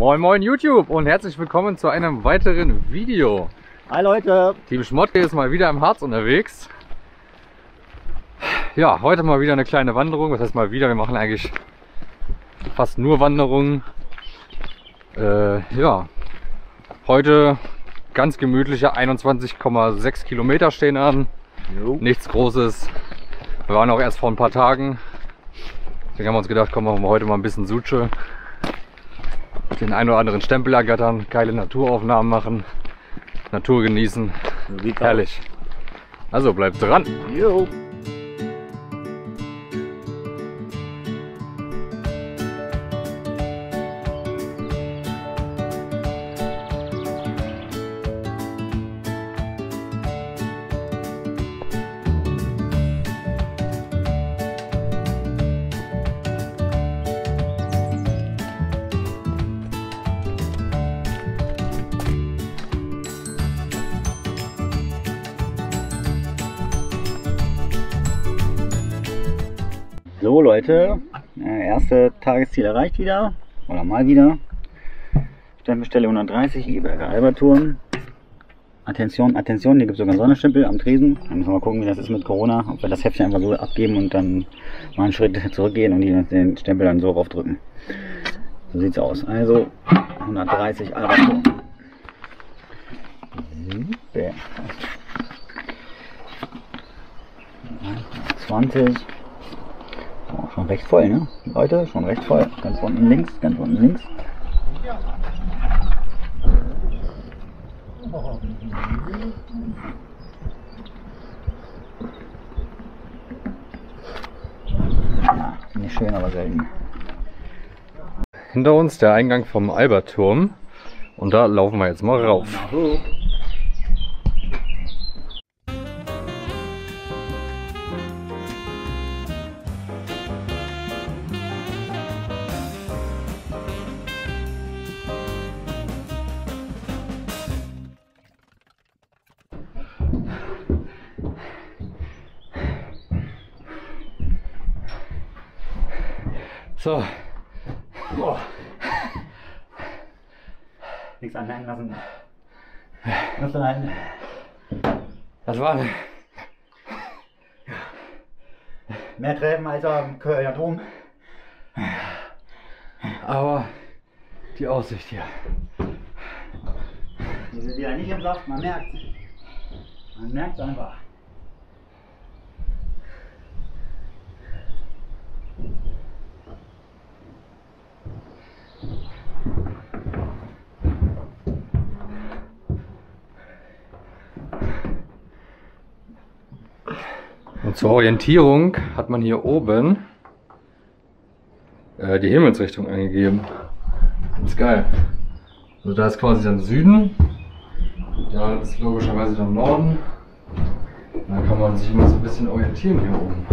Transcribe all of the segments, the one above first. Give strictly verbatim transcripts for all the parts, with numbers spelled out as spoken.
Moin Moin YouTube und herzlich willkommen zu einem weiteren Video. Hi Leute! Team Schmottke ist mal wieder im Harz unterwegs. Ja, heute mal wieder eine kleine Wanderung. Was heißt mal wieder? Wir machen eigentlich fast nur Wanderungen. Äh, ja, heute ganz gemütliche einundzwanzig Komma sechs Kilometer stehen an. Jo. Nichts Großes. Wir waren auch erst vor ein paar Tagen. Deswegen haben wir uns gedacht, komm, machen wir heute mal ein bisschen Suche. Den einen oder anderen Stempel ergattern, geile Naturaufnahmen machen, Natur genießen. Herrlich. Also bleibt dran. Jo. So Leute, erste Tagesziel erreicht wieder, oder mal wieder. Stempelstelle hundertdreißig, Eberger Alberturm. Attention, Attention, hier gibt es sogar einen Sonnenstempel am Tresen. Dann müssen wir mal gucken, wie das ist mit Corona, ob wir das Heftchen einfach so abgeben und dann mal einen Schritt zurückgehen und den Stempel dann so raufdrücken. So sieht es aus. Also hundertdreißig Alberturm. zwanzig. Oh, schon recht voll, ne? Leute, schon recht voll. Ganz unten links, ganz unten links. Ja, nicht schön, aber selten. Hinter uns der Eingang vom Alberturm und da laufen wir jetzt mal rauf. So. Boah. Nichts anmerken lassen. Luft anhalten. Das war mehr Treppen als am Kölner Dom. aber die Aussicht hier. Wir sind wieder nicht im Saft, man merkt es. Man merkt es einfach. Und zur Orientierung hat man hier oben äh, die Himmelsrichtung eingegeben. Das ist geil. Also da ist quasi dann Süden, da ist logischerweise dann Norden. Und dann kann man sich immer so ein bisschen orientieren hier oben.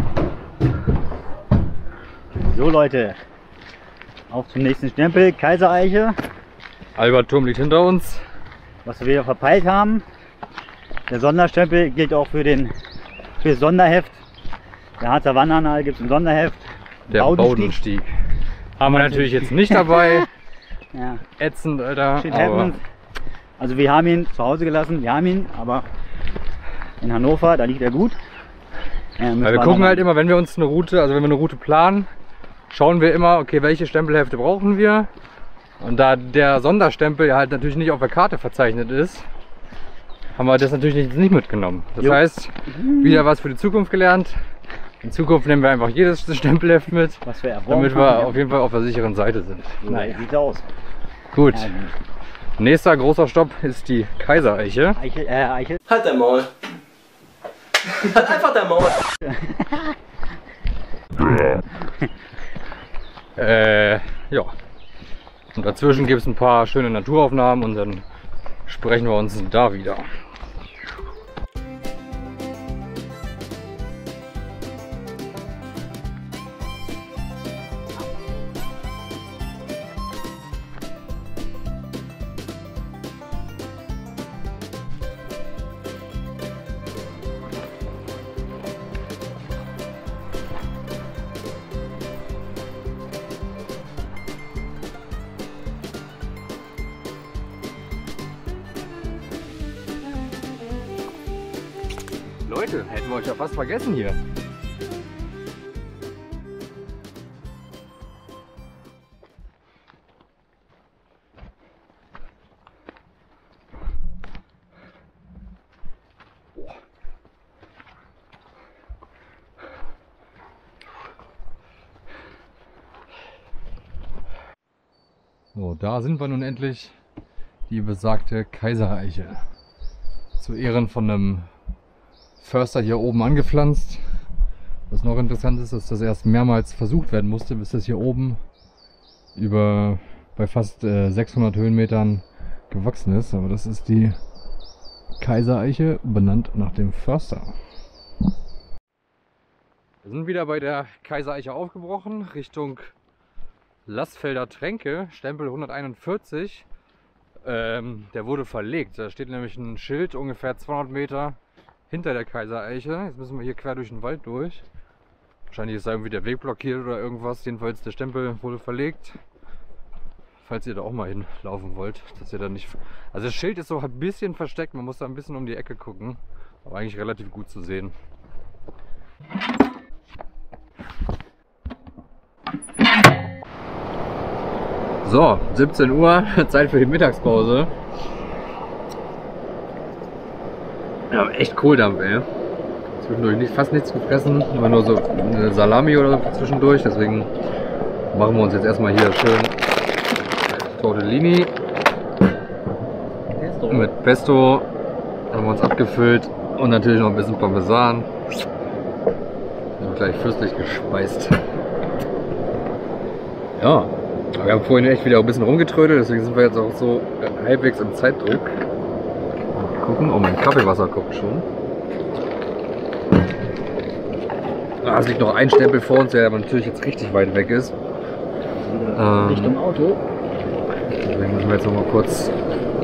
So Leute, auf zum nächsten Stempel, Kaisereiche. Alberturm liegt hinter uns. Was wir wieder verpeilt haben. Der Sonderstempel gilt auch für den für das Sonderheft. Der Harzer Wanderanalyse gibt es ein Sonderheft. Der Baudenstieg. Baudenstieg. Haben wir natürlich jetzt nicht dabei. Ja. Ätzend, Alter. Aber also wir haben ihn zu Hause gelassen, wir haben ihn, aber in Hannover, da liegt er gut. Ja, wir, wir gucken halt immer, wenn wir uns eine Route, also wenn wir eine Route planen, schauen wir immer, okay, welche Stempelhefte brauchen wir. Und da der Sonderstempel halt natürlich nicht auf der Karte verzeichnet ist, haben wir das natürlich nicht, nicht mitgenommen. Das jo. heißt, wieder was für die Zukunft gelernt. In Zukunft nehmen wir einfach jedes Stempelheft mit, was wir damit wir haben, auf jeden Fall auf der sicheren Seite sind. So naja. Sieht aus. Gut. Ja, nächster großer Stopp ist die Kaisereiche. Eichel, äh, Eichel. Halt dein Maul. Halt einfach dein Maul. äh, ja. Und dazwischen gibt es ein paar schöne Naturaufnahmen und dann sprechen wir uns da wieder. Leute, hätten wir euch ja fast vergessen hier. So, da sind wir nun endlich, die besagte Kaisereiche. Zu Ehren von einem Förster hier oben angepflanzt. Was noch interessant ist, dass das erst mehrmals versucht werden musste, bis das hier oben über bei fast äh, sechshundert Höhenmetern gewachsen ist. Aber das ist die Kaisereiche, benannt nach dem Förster. Wir sind wieder bei der Kaisereiche aufgebrochen, Richtung Lassfelder Tränke, Stempel hunderteinundvierzig. Ähm, der wurde verlegt. Da steht nämlich ein Schild ungefähr zweihundert Meter hinter der Kaisereiche. Jetzt müssen wir hier quer durch den Wald durch. Wahrscheinlich ist da irgendwie der Weg blockiert oder irgendwas. Jedenfalls der Stempel wurde verlegt. Falls ihr da auch mal hinlaufen wollt, dass ihr da nicht... Also das Schild ist so ein bisschen versteckt. Man muss da ein bisschen um die Ecke gucken. Aber eigentlich relativ gut zu sehen. So, siebzehn Uhr, Zeit für die Mittagspause. Ja, echt Kohldampf, ey. Zwischendurch nicht, fast nichts gefressen, immer nur so eine Salami oder so zwischendurch. Deswegen machen wir uns jetzt erstmal hier schön Tortellini Pesto. Mit Pesto. Haben wir uns abgefüllt und natürlich noch ein bisschen Parmesan. Und gleich fürstlich gespeist. Ja. Wir haben vorhin echt wieder ein bisschen rumgetrödelt, deswegen sind wir jetzt auch so halbwegs im Zeitdruck. Mal gucken, oh, mein Kaffeewasser kocht schon. Ah, es liegt noch ein Stempel vor uns, der aber natürlich jetzt richtig weit weg ist. Ähm, Richtung Auto. Deswegen müssen wir jetzt noch mal kurz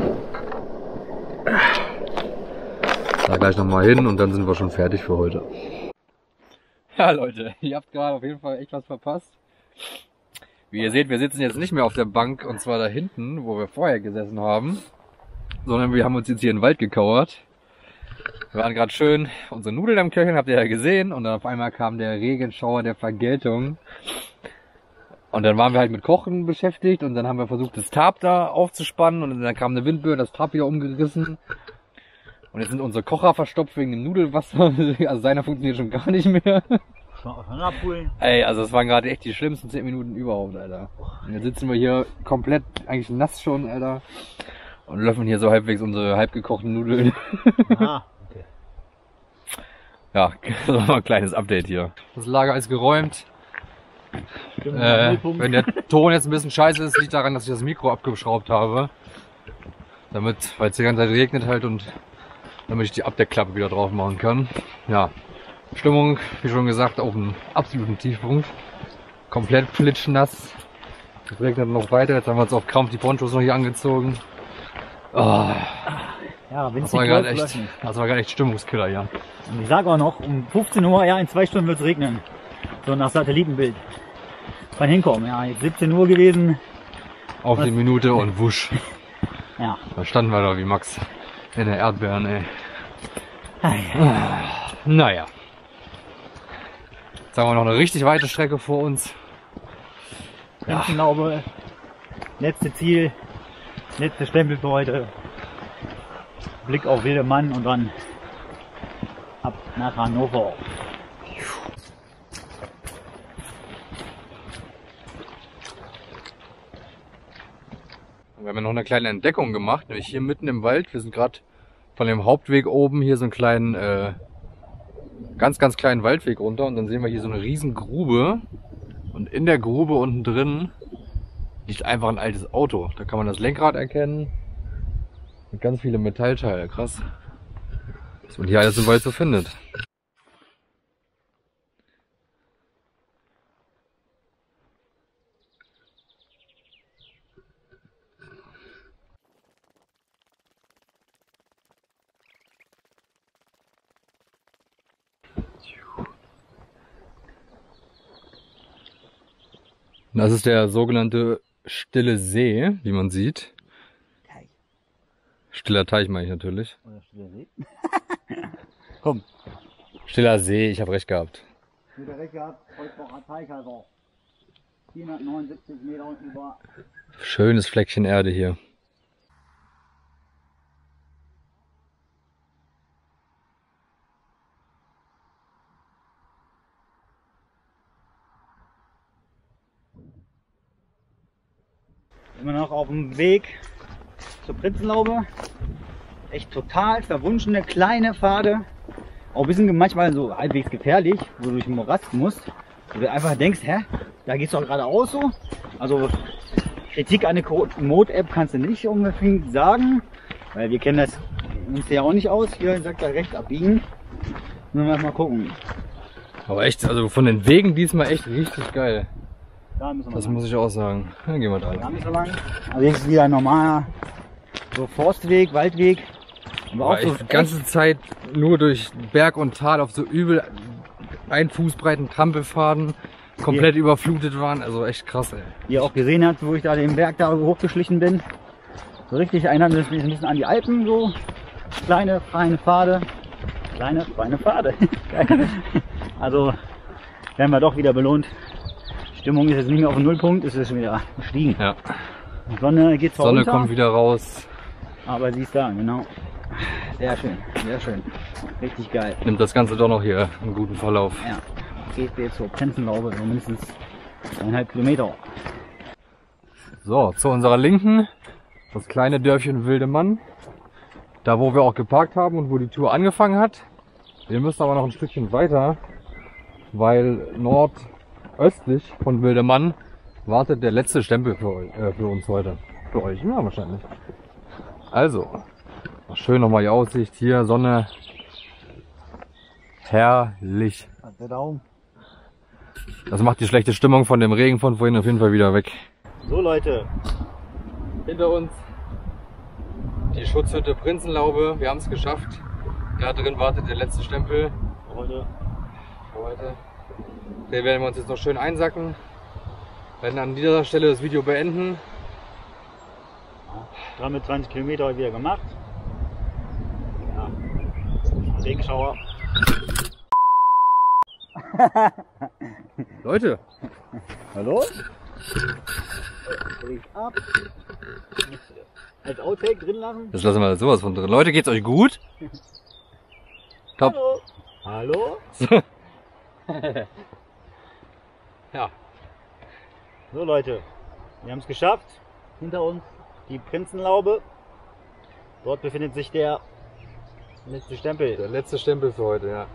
da gleich noch mal hin und dann sind wir schon fertig für heute. Ja Leute, ihr habt gerade auf jeden Fall echt was verpasst. Wie ihr seht, wir sitzen jetzt nicht mehr auf der Bank und zwar da hinten, wo wir vorher gesessen haben, sondern wir haben uns jetzt hier in den Wald gekauert. Wir waren gerade schön unsere Nudeln am Köcheln, habt ihr ja gesehen, und dann auf einmal kam der Regenschauer der Vergeltung. Und dann waren wir halt mit Kochen beschäftigt und dann haben wir versucht, das Tarp da aufzuspannen und dann kam eine Windböe, das Tarp wieder umgerissen. Und jetzt sind unsere Kocher verstopft wegen dem Nudelwasser, also seiner funktioniert schon gar nicht mehr. Ey, also es waren gerade echt die schlimmsten zehn Minuten überhaupt, Alter. Und jetzt sitzen wir hier komplett eigentlich nass schon, Alter. Und löffeln hier so halbwegs unsere halbgekochten Nudeln. Ah, okay. Ja, das war ein kleines Update hier. Das Lager ist geräumt. Äh, wenn der Ton jetzt ein bisschen scheiße ist, liegt daran, dass ich das Mikro abgeschraubt habe. Damit, weil es die ganze Zeit regnet halt und damit ich die Abdeckklappe wieder drauf machen kann. Ja. Stimmung, wie schon gesagt, auf einem absoluten Tiefpunkt. Komplett flitschnass. Es regnet noch weiter. Jetzt haben wir uns auf Krampf die Ponchos noch hier angezogen. Oh. Ja, das war gerade echt, das war gerade echt Stimmungskiller, ja. Und ich sage auch noch, um fünfzehn Uhr, ja, in zwei Stunden wird es regnen. So nach Satellitenbild. Beim Hinkommen, ja, jetzt siebzehn Uhr gewesen. Auf die Minute und wusch. Ja. Da standen wir da wie Max in der Erdbeeren, ey. Ah, ja. Naja. Jetzt haben wir noch eine richtig weite Strecke vor uns. Ja. Ich glaube, letzte Ziel, letzte Stempel für heute. Blick auf Wildemann und dann ab nach Hannover. Wir haben ja noch eine kleine Entdeckung gemacht, nämlich hier mitten im Wald. Wir sind gerade von dem Hauptweg oben hier so einen kleinen, äh, ganz, ganz kleinen Waldweg runter und dann sehen wir hier so eine riesen Grube und in der Grube unten drin liegt einfach ein altes Auto. Da kann man das Lenkrad erkennen und ganz viele Metallteile, krass. Was man hier alles im Wald so findet. Das ist der sogenannte Stille See, wie man sieht. Teich. Stiller Teich meine ich natürlich. Oder Stiller See. Komm, Stiller See, ich habe recht gehabt. Mit der recht gehabt, Holzbacher Teichhalter. vierhundertneunundsiebzig Meter über. Schönes Fleckchen Erde hier. Immer noch auf dem Weg zur Prinzenlaube. Echt total verwunschene kleine Pfade. Auch ein bisschen manchmal so halbwegs gefährlich, wo du durch den Morast musst. Wo du einfach denkst, hä, da geht's doch geradeaus so. Also Kritik an der Mode-App kannst du nicht unbedingt sagen, weil wir kennen das uns ja auch nicht aus. Hier sagt er rechts abbiegen. Müssen wir mal gucken. Aber echt, also von den Wegen diesmal echt richtig geil. Da müssen wir Das lang. muss ich auch sagen. Dann gehen wir da Da lang. müssen wir lang. Also jetzt ist wieder ein normaler so Forstweg, Waldweg. Aber Aber auch so echt die ganze Zeit nur durch Berg und Tal auf so übel ein Fußbreiten Trampelfaden komplett Hier. überflutet waren. Also echt krass, ey. wie ihr auch gesehen habt, wo ich da den Berg da hochgeschlichen bin. So richtig erinnert mich ein bisschen an die Alpen, so kleine, feine Pfade. Kleine, feine Pfade. Also werden wir doch wieder belohnt. Die Stimmung ist jetzt nicht mehr auf dem Nullpunkt, es ist schon wieder gestiegen. Ja. Die Sonne geht zwar Sonne unter, kommt wieder raus, aber sie ist da, genau. Sehr schön, sehr schön. Richtig geil. nimmt das Ganze doch noch hier einen guten Verlauf. Ja, geht jetzt zur Prinzenlaube, so mindestens eineinhalb Kilometer. So, zu unserer Linken, das kleine Dörfchen Wildemann. Da wo wir auch geparkt haben und wo die Tour angefangen hat. Wir müssen aber noch ein Stückchen weiter, weil nordöstlich von Wildemann wartet der letzte Stempel für, euch, äh, für uns heute. Für euch, ja wahrscheinlich. Also, schön nochmal die Aussicht hier, Sonne. Herrlich. Der Daumen. Das macht die schlechte Stimmung von dem Regen von vorhin auf jeden Fall wieder weg. So Leute, Hinter uns die Schutzhütte Prinzenlaube. Wir haben es geschafft. Da drin wartet der letzte Stempel heute für heute. Den werden wir uns jetzt noch schön einsacken. Werden an dieser Stelle das Video beenden. dreihundertzwanzig Kilometer heute wieder gemacht. Ja. Regenschauer. Leute, Hallo? Dreh ich ab. Als Outtake drin lassen. das lassen wir sowas von drin. Leute, geht's euch gut? Top. Hallo? Hallo? Ja. So Leute, wir haben es geschafft. Hinter uns die Prinzenlaube. Dort befindet sich der letzte Stempel. Der letzte Stempel für heute, ja.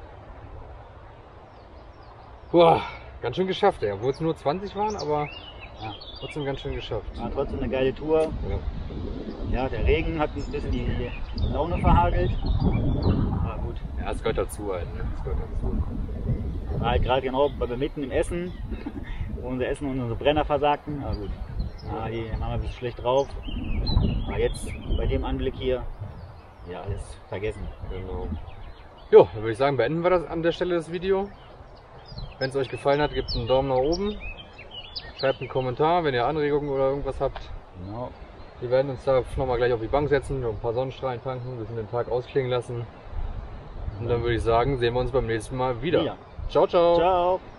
Boah, ganz schön geschafft, ey. Obwohl es nur zwanzig waren, aber Ja. trotzdem ganz schön geschafft. War trotzdem eine geile Tour. Ja. Ja, der Regen hat uns ein bisschen die Laune verhagelt. Aber gut. Ja, es gehört dazu halt, ne? Es gehört dazu. War halt gerade genau weil wir mitten im Essen, wo unser Essen und unsere Brenner versagten. Aber gut. Ja, die haben wir ein bisschen schlecht drauf. Aber jetzt bei dem Anblick hier, ja, alles vergessen. Genau. Jo, dann würde ich sagen, beenden wir das an der Stelle das Video. Wenn es euch gefallen hat, gebt einen Daumen nach oben. Schreibt einen Kommentar, wenn ihr Anregungen oder irgendwas habt. Genau. Wir werden uns da nochmal gleich auf die Bank setzen, ein paar Sonnenstrahlen tanken, ein bisschen den Tag ausklingen lassen. Und dann würde ich sagen, sehen wir uns beim nächsten Mal wieder. Ja. Ciao, ciao. Ciao.